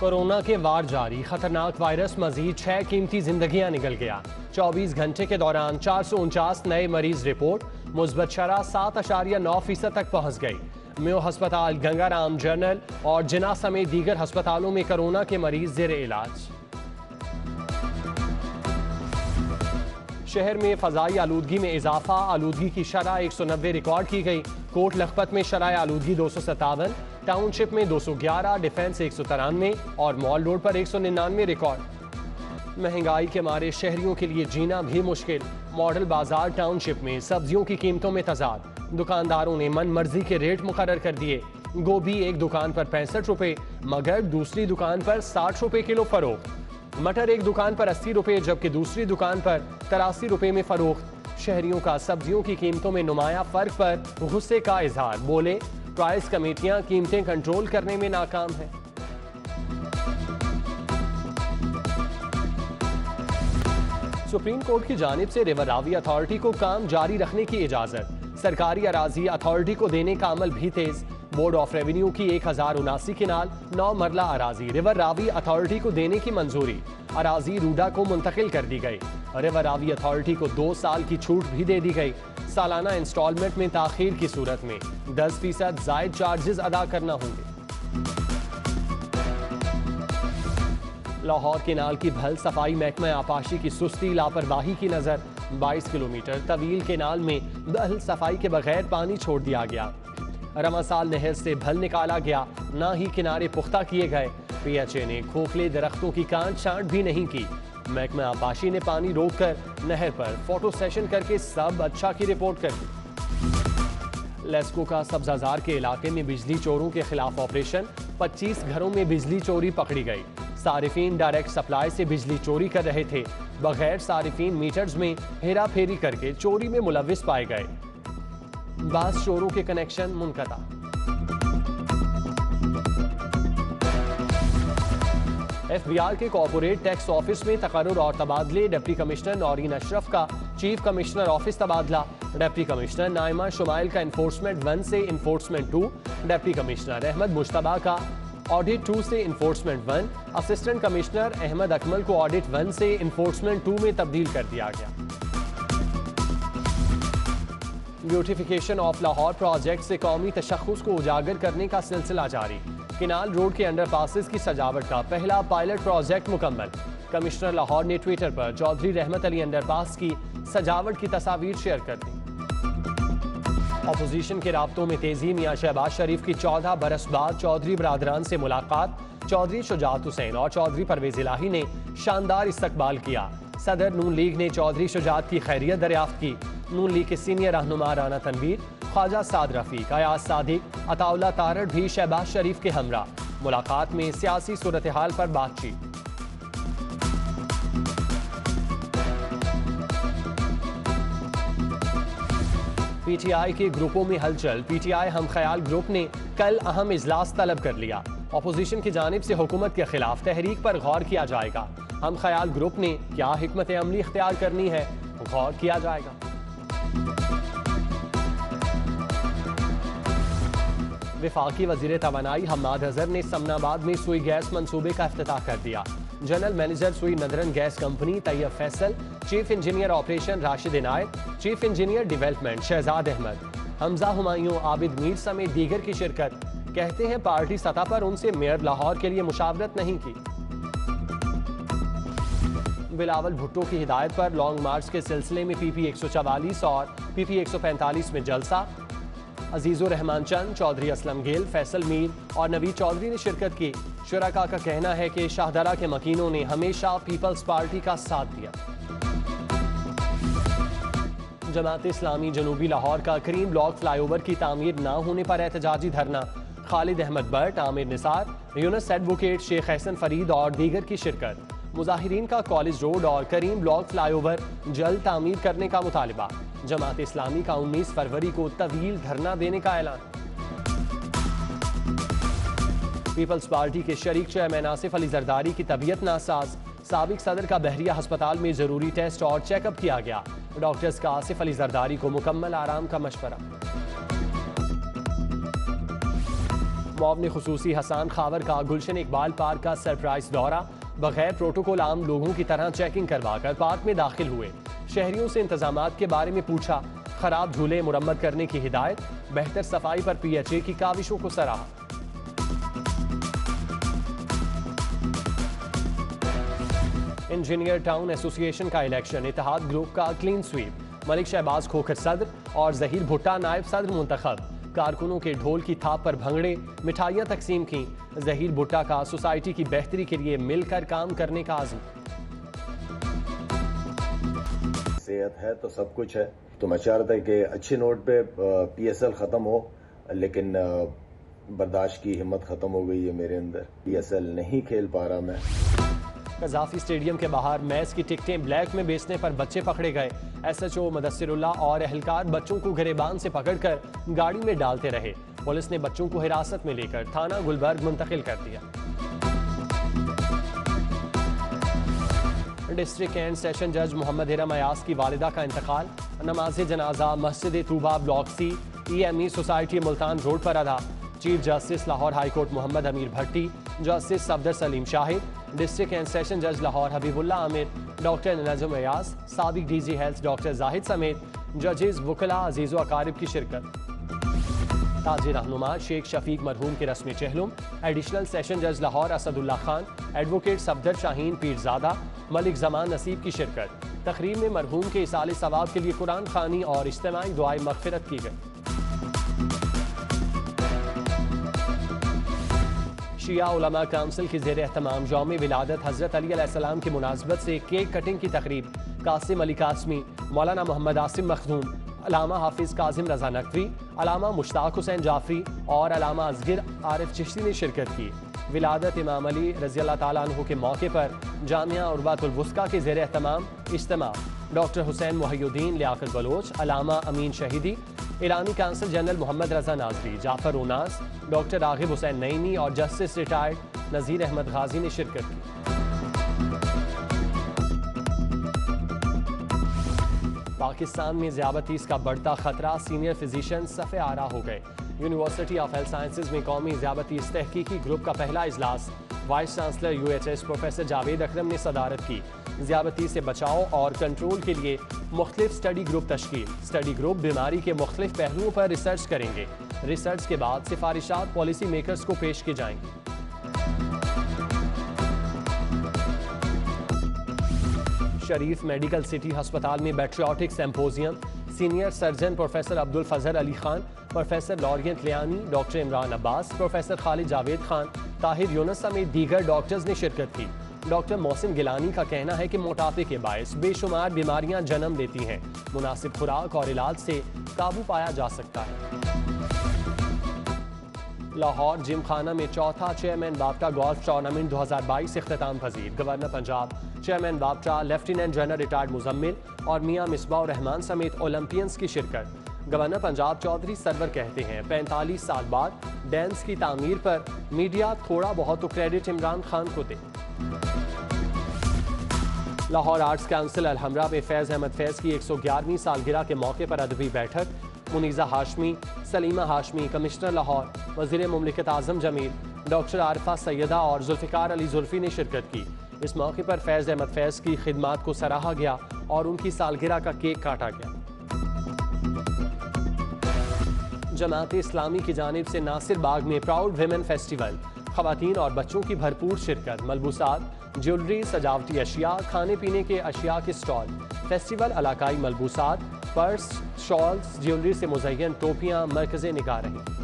Corona के वार जारी, खतरनाक वायरस मजीद 6 कीमती जिंदगियां निकल गया। 24 घंटे के दौरान 449 नए मरीज रिपोर्ट, मुस्बत शरह 7.9% तक पहुंच गई। मेयो अस्पताल, गंगाराम जनरल और जिना समेत दीगर अस्पतालों में कोरोना के मरीज जेर इलाज। शहर में फजाई आलूदगी में इजाफा, आलूदगी की शरह 190 रिकॉर्ड की गई। कोट लखपत में शरह आलूदगी 257, टाउनशिप में 211, डिफेंस 193 और मॉल रोड पर 199 रिकॉर्ड। महंगाई के मारे शहरियों के लिए जीना भी मुश्किल। मॉडल बाजार टाउनशिप में सब्जियों की कीमतों में तजाद, दुकानदारों ने मन मर्जी के रेट मुकर्रर कर दिए। गोभी एक दुकान पर 65 रुपए मगर दूसरी दुकान पर 60 रुपए किलो फरोख्त। मटर एक दुकान पर 80 रुपए जबकि दूसरी दुकान पर 83 रुपए में फरोख्त। शहरियों का सब्जियों की कीमतों में नुमाया फर्क पर गुस्से का इजहार, बोले प्राइस कमेटियां कीमतें कंट्रोल करने में नाकाम है। सुप्रीम कोर्ट की जानिब से रिवर रावी अथॉरिटी को काम जारी रखने की इजाजत, सरकारी अराजी अथॉरिटी को देने का अमल भी तेज। बोर्ड ऑफ रेवेन्यू की 1079 किनाल 9 मरला अराजी रिवर रावी अथॉरिटी को देने की मंजूरी, अराजी रूडा को मुंतकिल कर दी गई। रिवर रावी अथॉरिटी को 2 साल की छूट भी दे दी गई। सालाना इंस्टॉलमेंट में ताखीर की सूरत में 10% जायद चार्जेस अदा करना होंगे। लाहौर केनाल की भल सफाई महकमा आपाशी की सुस्ती, लापरवाही की नजर। 22 किलोमीटर तवील केनाल में भल सफाई के बगैर पानी छोड़ दिया गया। रमासाल नहर से भल निकाला गया, ना ही किनारे पुख्ता किए गए। PHA ने खोखले दरख्तों की काट छांट भी नहीं की। महकमा आपाशी ने पानी रोककर नहर पर फोटो सेशन करके सब अच्छा की रिपोर्ट कर दी। लेस्को का सब्जाजार के इलाके में बिजली चोरों के खिलाफ ऑपरेशन, 25 घरों में बिजली चोरी पकड़ी गई। सारिफीन डायरेक्ट सप्लाई से बिजली चोरी कर रहे थे, बगैर सारिफीन मीटर्स में हेरा फेरी करके चोरी में मुलविस पाए गए। बास चोरों के कनेक्शन मुनक़ता। FBI के कॉर्पोरेट टैक्स ऑफिस में तकर्रुर और तबादले, डिप्टी कमिश्नर नौरीन अशरफ का चीफ कमिश्नर ऑफिस तबादला। डिप्टी कमिश्नर नाइमा शुमाइल का इन्फोर्समेंट 1 से enforcement 2, deputy commissioner Ahmad Mujtaba का ऑडिट 2 से enforcement 1, assistant commissioner Ahmad Akmal को ऑडिट 1 से इन्फोर्समेंट 2 में तब्दील कर दिया गया। ब्यूटिफिकेशन ऑफ लाहौर प्रोजेक्ट से कौमी तशख़्ख़ुस को उजागर करने का सिलसिला जारी। किनाल रोड के अंडरपासेस की सजावट का पहला पायलट प्रोजेक्ट मुकम्मल। कमिश्नर लाहौर ने ट्विटर पर चौधरी रहमत अली अंडरपास की सजावट की तस्वीर शेयर कर दी। अपोजिशन के राब्तों में तेजी, मियां शहबाज शरीफ की 14 बरस बाद चौधरी बरादरान से मुलाकात। चौधरी शुजात हुसैन और चौधरी परवेज इलाही ने शानदार इस्तकबाल किया। सदर नून लीग ने चौधरी शुजात की खैरियत दरियाफ्त की। नून लीग के सीनियर रहनुमा राना तनवीर, ख्वाजा साद रफीक, अयाज सादिक, अताउल्ला तारड़ भी शहबाज शरीफ के हमरा। मुलाकात में सियासी सूरत हाल पर बातचीत। PTI के ग्रुपों में हलचल। PTI हम ख्याल ग्रुप ने कल अहम इजलास तलब कर लिया। अपोजिशन की जानिब से हुकूमत के खिलाफ तहरीक पर गौर किया जाएगा। हम ख्याल ग्रुप ने क्या हिकमत अमली इख्तियार करनी है, गौर किया जाएगा। वफाकी वजीर तवानाई हम्माद अजहर ने समनाबाद में सुई गैस मंसूबे का इफ्तिताह कर दिया। General manager Sui Northern Gas Company Tayyab Faisal, chief engineer operation Rashid Inayat, chief engineer development Shahzad Ahmad, Hamza Humayun, Abid Mir समेत दीगर की शिरकत। कहते हैं पार्टी सतह पर उनसे मेयर लाहौर के लिए मुशावरत नहीं की। बिलावल भुट्टो की हिदायत पर लॉन्ग मार्च के सिलसिले में PP 144 और PP 145 में जलसा। अजीजुर रहमान चंद, चौधरी असलम गिल, फैसल मीर और नवीद चौधरी ने शिरकत की। शुरका का कहना है कि शाहदरा के मकीनों ने हमेशा पीपल्स पार्टी का साथ दिया। जमात इस्लामी जनूबी लाहौर का करीम ब्लॉक फ्लाईओवर की तामीर न होने पर एहतजाजी धरना। खालिद अहमद भट्ट, आमिर निसार, यूनुस एडवोकेट, शेख हसन फरीद और दीगर की शिरकत। मुजाहिरीन का कॉलेज रोड और करीम ब्लॉक फ्लाईओवर जल्द तामीर करने का मुतालिबा। जमात इस्लामी का 19 फरवरी को तवील धरना देने का ऐलान। पीपल्स पार्टी के शरीक चेयरमैन आसिफ अली जरदारी की तबीयत नासाज। साबिक सदर का बहरिया अस्पताल में जरूरी टेस्ट और चेकअप किया गया। डॉक्टर्स का आसिफ अली जरदारी को मुकम्मल आराम का मशवरा। मुआविन खुसूसी हसन खावर का गुलशन इकबाल पार्क का सरप्राइज दौरा, बगैर प्रोटोकॉल आम लोगों की तरह चेकिंग करवाकर पार्क में दाखिल हुए। शहरियों से इंतजामात के बारे में पूछा, खराब झूले मुरम्मत करने की हिदायत, बेहतर सफाई पर PHA की काविशों को सराहा। इंजीनियर टाउन एसोसिएशन का इलेक्शन, इत्तेहाद ग्रुप का क्लीन स्वीप, मलिक शहबाज खोखर सदर और जहीर भुट्टा नायब सदर मुंतखब। कारकुनों के ढोल की थाप पर भंगड़े, मिठाइयां तकसीम की। जहीर भुट्टा का सोसाइटी की बेहतरी के लिए मिलकर काम करने का आज़म। सेहत है तो सब कुछ है, तो मैं चाह रहा था कि अच्छे नोट पे PSL ख़त्म हो, लेकिन बर्दाश्त की हिम्मत ख़त्म हो गई है मेरे अंदर। PSL नहीं खेल पा रहा मैं। कज़ाफी स्टेडियम के बाहर मैच की टिकटें ब्लैक में बेचने पर बच्चे पकड़े गए। SHO मुदस्सिरुल्लाह और एहलकार बच्चों को गिरेबान से पकड़कर गाड़ी में डालते रहे। पुलिस ने बच्चों को हिरासत में लेकर थाना गुलबर्ग मुंतकिल कर दिया। डिस्ट्रिक्ट एंड सेशन जज मोहम्मद हिरम अयास की वालिदा का इंतकाल। नमाज जनाजा मस्जिद Tooba block C EME society Multan road पर अदा। Chief justice Lahore high court Muhammad Amir Bhatti, justice Safdar Saleem Shahid, district and session जज लाहौर हबीबुल्ला आमिर, डॉक्टर नजम अयास, साबिक DG हेल्थ डॉक्टर जाहिद समेत जजेस वकला अजीज़ व अकारिब की शिरकत। ताजी रहनुमा शेख शफीक मरहूम के रस्मी चहलुम, एडिशनल सेशन जज लाहौर असदुल्ला खान, एडवोकेट सफदर शाहीन पीरजादा, मलिक जमान नसीब की शिरकत। तकरीर में मरहूम के इसाले सवाब के लिए कुरान खानी और इज्तिमाई दुआए मगफिरत की गई। शिया उलमा काउंसिल की ज़ेर एहतमाम यौम विलादत हज़रत अली अलैहिस्सलाम की मुनासबत से केक कटिंग की तकरीब। कासिम अली कासमी, मौलाना मोहम्मद आसिम मखदूम, अलामा हाफिज काजिम रजा नकवी, अलामा मुश्ताक हुसैन जाफरी और अलामा असगिर आरिफ चिश्ती ने शिरकत की। विलादत इमाम अली रज़ियल्लाहु ताला अन्हु के मौके पर जामिया उर्वातुल वुस्का के ज़ेर एहतमाम इज्तिमा। डॉक्टर हुसैन मुहियुद्दीन लियाकत बलोच, अलामा अमीन शहीदी, ईरानी काउंसिल जनरल मोहम्मद रजा नाजरी, जाफर उनास, डॉक्टर रागिब हुसैन नईमी और जस्टिस रिटायर्ड नज़ीर अहमद गाजी ने शिरकत की। पाकिस्तान में ज़ियादतीज़ का बढ़ता खतरा, सीनियर फिजिशियन सफ़े आरा हो गए। यूनिवर्सिटी ऑफ हेल्थ साइंसेज में कौमी ज़ियादतीज़ तहकीकी ग्रुप का पहला इजलास vice chancellor UHS professor Javed Akram ने सदारत की। ज़ियादती से बचाव और कंट्रोल के लिए मुख्तलिफ स्टडी ग्रुप तश्कील। स्टडी ग्रुप बीमारी के मुख्तलिफ पहलुओं पर रिसर्च करेंगे। रिसर्च के बाद सिफारिशात पॉलिसी मेकर्स को पेश की जाएंगी। शरीफ मेडिकल सिटी अस्पताल में patriotic symposium. Senior surgeon professor Abdul Fazal Ali Khan, professor लॉरियंट लियानी, डॉक्टर इमरान अब्बास, प्रोफेसर खालिद जावेद खान, ताहिर यूनुस समेत दीगर डॉक्टर्स ने शिरकत की। डॉक्टर मोहसिन गिलानी का कहना है कि मोटापे के बायस बेशुमार बीमारियां जन्म लेती हैं। मुनासिब खुराक और इलाज से काबू पाया जा सकता है। लाहौर जिम खाना में चौथा चेयरमैन बापटा गोल्फ टूर्नामेंट 2022 इख्तिताम पजीर। गवर्नर पंजाब, चेयरमैन बापटा, लेफ्टिनेंट जनरल रिटायर्ड मुजम्मिल और मियां मिसबाह रहमान समेत ओलंपियंस की शिरकत। गवर्नर पंजाब चौधरी सरवर कहते हैं 45 साल बाद डैम्स की तामीर पर मीडिया थोड़ा बहुत तो क्रेडिट इमरान खान को दे। लाहौर आर्ट्स काउंसिल अलहमरा में फैज़ अहमद फैज़ की 111वीं सालगिरह के मौके पर अदबी बैठक। मुनीज़ा हाशमी, सलीमा हाशमी, कमिश्नर लाहौर, वज़ीर मुमलिकत आज़म जमील, डॉक्टर आरिफा सैयदा और जुल्फ़िकार अली जुल्फ़ी ने शिरकत की। इस मौके पर फैज़ अहमद फैज़ की खिदमात को सराहा गया और उनकी सालगिरह का केक काटा गया। जमात इस्लामी की जानिब से नासिर बाग में प्राउड विमेन फेस्टिवल। ख़वातीन और बच्चों की भरपूर शिरकत। मलबूसात, ज्वेलरी, सजावटी अशिया, खाने पीने के अशिया के स्टॉल। फेस्टिवल इलाकाई मलबूसात, पर्स, शॉल्स, ज्वेलरी से मुज़य्यन टोपियाँ मरकज़े निगाह रहीं।